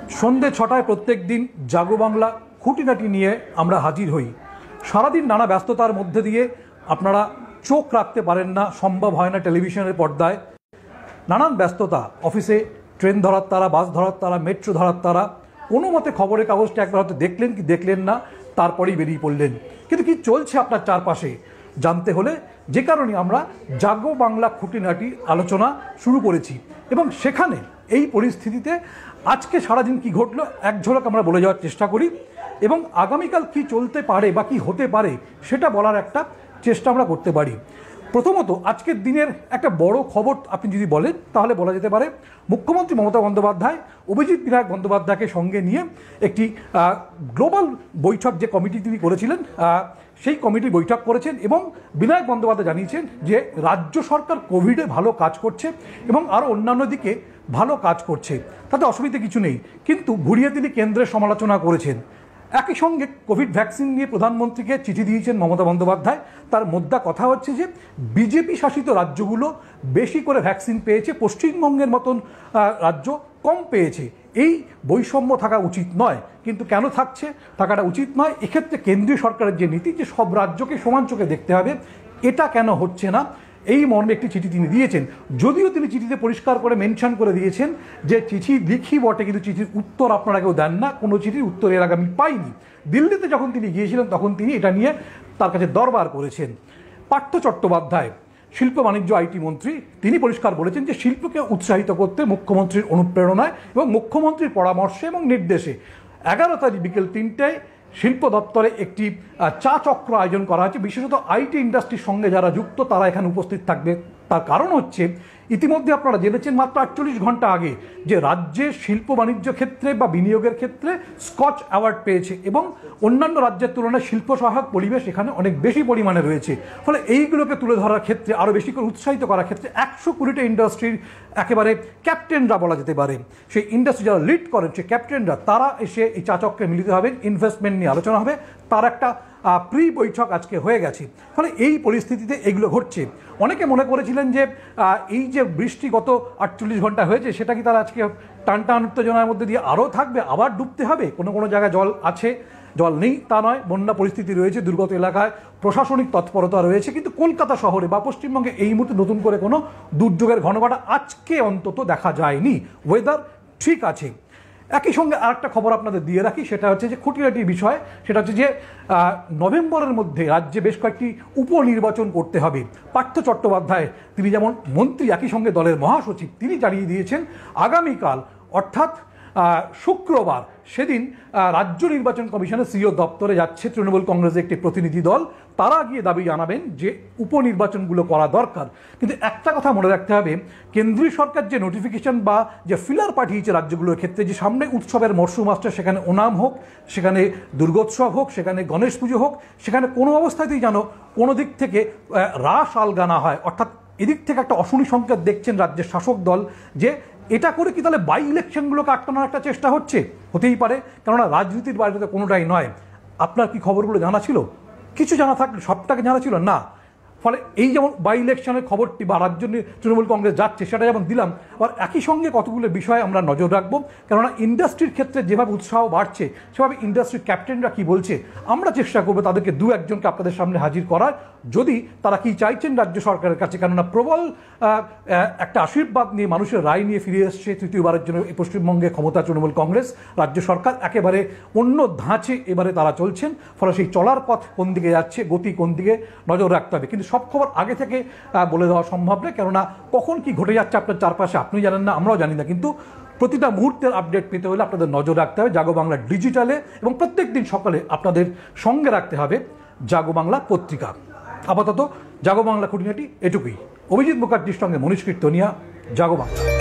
সন্ধ্যে ৬টায় প্রত্যেক দিন জাগো বাংলা খুঁটিনাটি নিয়ে আমরা হাজির হই। সারাদিন নানা ব্যস্ততার মধ্যে দিয়ে আপনারা চোখ রাখতে পারেন না, সম্ভব হয় না টেলিভিশনের পর্দায়। নানান ব্যস্ততা, অফিসে ট্রেন ধরার তারা, বাস ধরার তারা, মেট্রো ধরার তারা, কোনো মতে খবরের কাগজটা একবার হয়তো দেখলেন কি দেখলেন না, তারপরেই বেরিয়ে পড়লেন। কিন্তু কি চলছে আপনার চারপাশে জানতে হলে যে কারণে আমরা জাগো বাংলা খুঁটিনাটি আলোচনা শুরু করেছি, এবং সেখানে এই পরিস্থিতিতে আজকে সারাদিন কি ঘটলো এক ঝলক আমরা বলে যাওয়ার চেষ্টা করি, এবং আগামীকাল কি চলতে পারে বা কি হতে পারে সেটা বলার একটা চেষ্টা আমরা করতে পারি। প্রথমত আজকের দিনের একটা বড় খবর আপনি যদি বলেন তাহলে বলা যেতে পারে মুখ্যমন্ত্রী মমতা বন্দ্যোপাধ্যায় অভিজিৎ বিনায়ক বন্দ্যোপাধ্যায়কে সঙ্গে নিয়ে একটি গ্লোবাল বৈঠক যে কমিটি তিনি করেছিলেন সেই কমিটি বৈঠক করেছেন, এবং বিনায়ক বন্দ্যোপাধ্যায় জানিয়েছেন যে রাজ্য সরকার কোভিডে ভালো কাজ করছে এবং আরও অন্যান্য দিকে ভালো কাজ করছে, তাতে অসুবিধা কিছু নেই। কিন্তু ঘুরিয়ে তিনি কেন্দ্রের সমালোচনা করেছেন। একই সঙ্গে কোভিড ভ্যাকসিন নিয়ে প্রধানমন্ত্রীকে চিঠি দিয়েছেন মমতা বন্দ্যোপাধ্যায়। তার মোদ্দা কথা হচ্ছে যে বিজেপি শাসিত রাজ্যগুলো বেশি করে ভ্যাকসিন পেয়েছে, পশ্চিমবঙ্গের মতন রাজ্য কম পেয়েছে। এই বৈষম্য থাকা উচিত নয়, কিন্তু কেন থাকাটা উচিত নয়, এক্ষেত্রে কেন্দ্রীয় সরকারের যে নীতি যে সব রাজ্যকে সমান চোখে দেখতে হবে, এটা কেন হচ্ছে না, এই মর্মে একটি চিঠি তিনি দিয়েছেন। যদিও তিনি চিঠিতে পরিষ্কার করে মেনশন করে দিয়েছেন যে চিঠি লিখি বটে, কিন্তু চিঠির উত্তর আপনারা কেউ দেন না, কোনো চিঠির উত্তর এর আগে আমি পাইনি। দিল্লিতে যখন তিনি গিয়েছিলেন তখন তিনি এটা নিয়ে তার কাছে দরবার করেছেন। পার্থ চট্টোপাধ্যায় শিল্প বাণিজ্য আইটি মন্ত্রী, তিনি পরিষ্কার বলেছেন যে শিল্পকে উৎসাহিত করতে মুখ্যমন্ত্রীর অনুপ্রেরণায় এবং মুখ্যমন্ত্রীর পরামর্শে এবং নির্দেশে ১১ তারিখ বিকেল ৩টায় শিল্প দপ্তরে একটি চা চক্র আয়োজন করা হয়েছে। বিশেষত আইটি ইন্ডাস্ট্রির সঙ্গে যারা যুক্ত তারা এখানে উপস্থিত থাকবে। তার কারণ হচ্ছে ইতিমধ্যে আপনারা জেনেছেন মাত্র ৪৮ ঘন্টা আগে যে রাজ্যের শিল্প বাণিজ্য ক্ষেত্রে বা বিনিয়োগের ক্ষেত্রে স্কচ অ্যাওয়ার্ড পেয়েছে, এবং অন্যান্য রাজ্যের তুলনায় শিল্প সহায়ক পরিবেশ এখানে অনেক বেশি পরিমাণে রয়েছে। ফলে এইগুলোকে তুলে ধরার ক্ষেত্রে আরও বেশি করে উৎসাহিত করার ক্ষেত্রে ১২০টা ইন্ডাস্ট্রির একেবারে ক্যাপ্টেনরা বলা যেতে পারে, সেই ইন্ডাস্ট্রি যারা লিড করেন সেই ক্যাপ্টেনরা তারা এসে এই চা চক্রে মিলিত হবেন, ইনভেস্টমেন্ট নিয়ে আলোচনা হবে, তার একটা প্রি বৈঠক আজকে হয়ে গেছে। ফলে এই পরিস্থিতিতে এগুলো ঘটছে। অনেকে মনে করেছিলেন যে এই যে বৃষ্টি গত ৪৮ ঘন্টা হয়েছে সেটা কি তারা আজকে টানটান উত্তেজনার মধ্যে দিয়ে আরও থাকবে, আবার ডুবতে হবে। কোনো কোনো জায়গায় জল আছে, জল নেই তা নয়, বন্যা পরিস্থিতি রয়েছে, দুর্গত এলাকায় প্রশাসনিক তৎপরতা রয়েছে, কিন্তু কলকাতা শহরে বা পশ্চিমবঙ্গে এই মুহূর্তে নতুন করে কোনো দুর্যোগের ঘটনা আজকে অন্তত দেখা যায়নি। ওয়েদার ঠিক আছে। একই সঙ্গে আরেকটা খবর আপনাদের দিয়ে রাখি, সেটা হচ্ছে যে খুঁটিনাটির বিষয়, সেটা হচ্ছে যে নভেম্বরের মধ্যে রাজ্যে বেশ কয়েকটি উপনির্বাচন করতে হবে। পার্থ চট্টোপাধ্যায় তিনি যেমন মন্ত্রী একই সঙ্গে দলের মহাসচিব, তিনি জানিয়ে দিয়েছেন আগামীকাল অর্থাৎ শুক্রবার সেদিন রাজ্য নির্বাচন কমিশনের সিইও দপ্তরে যাচ্ছে তৃণমূল কংগ্রেসের একটি প্রতিনিধি দল। তারা গিয়ে দাবি জানাবেন যে উপনির্বাচনগুলো করা দরকার। কিন্তু একটা কথা মনে রাখতে হবে, কেন্দ্রীয় সরকার যে নোটিফিকেশন বা যে ফিলার পাঠিয়েছে রাজ্যগুলোর ক্ষেত্রে, যে সামনে উৎসবের মরশুম আসছে, সেখানে ওনাম হোক, সেখানে দুর্গোৎসব হোক, সেখানে গণেশ পুজো হোক, সেখানে কোনো অবস্থাতেই যেন কোনো দিক থেকে রাস আলগা না হয়। অর্থাৎ এদিক থেকে একটা অশনি সংকেত দেখছেন রাজ্যের শাসক দল, যে এটা করে কি তাহলে বাই ইলেকশনগুলোকে আটকানোর একটা চেষ্টা হচ্ছে, হতেই পারে, কেননা রাজনীতির বাইরে তো কোনোটাই নয়। আপনার কি খবরগুলো জানা ছিল? কিছু জানা থাকলে সবটাকে জানা ছিল না। ফলে এই যেমন বাই ইলেকশনের খবরটি বা রাজ্য তৃণমূল কংগ্রেস যাচ্ছে সেটা যেমন দিলাম, আবার একই সঙ্গে কতগুলো বিষয়ে আমরা নজর রাখবো, কেননা ইন্ডাস্ট্রির ক্ষেত্রে যেভাবে উৎসাহ বাড়ছে সেভাবে ইন্ডাস্ট্রির ক্যাপ্টেনরা কি বলছে আমরা চেষ্টা করবো তাদেরকে দু একজনকে আপনাদের সামনে হাজির করার, যদি তারা কি চাইছেন রাজ্য সরকারের কাছে। কেননা প্রবল একটা আশীর্বাদ নিয়ে মানুষের রায় নিয়ে ফিরে এসছে তৃতীয়বারের জন্য এই পশ্চিমবঙ্গে ক্ষমতা তৃণমূল কংগ্রেস। রাজ্য সরকার একেবারে অন্য ধাঁচে এবারে তারা চলছেন। ফলে সেই চলার পথ কোন দিকে যাচ্ছে, গতি কোন দিকে, নজর রাখতে হবে। কিন্তু সব খবর আগে থেকে বলে দেওয়া সম্ভব নয়, কেননা কখন কি ঘটে যাচ্ছে আপনার চারপাশে আপনি জানেন না, আমরাও জানি না। কিন্তু প্রতিটা মুহূর্তের আপডেট পেতে হলে আপনাদের নজর রাখতে হবে জাগো বাংলা ডিজিটালে, এবং প্রত্যেক দিন সকালে আপনাদের সঙ্গে রাখতে হবে জাগো বাংলা পত্রিকা। আপাতত জাগো বাংলা খুঁটিনাটি এটুকুই। অভিজিৎ মুখার্জির সঙ্গে মনীষ কীর্তনিয়া, জাগো বাংলা।